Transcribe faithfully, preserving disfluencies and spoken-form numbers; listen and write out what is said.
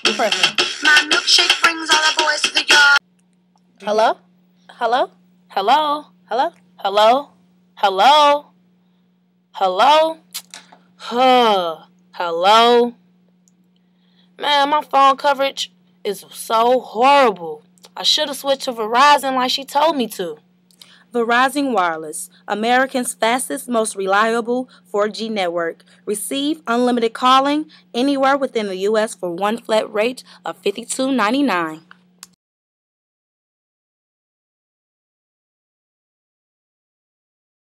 Perfect. My milkshake brings all the boys to the yard. Hello? Hello? Hello? Hello? Hello? Hello? Hello? Huh. Hello? Man, my phone coverage is so horrible. I should have switched to Verizon like she told me to. Verizon Wireless, America's fastest, most reliable four G network. Receive unlimited calling anywhere within the U S for one flat rate of fifty-two ninety-nine.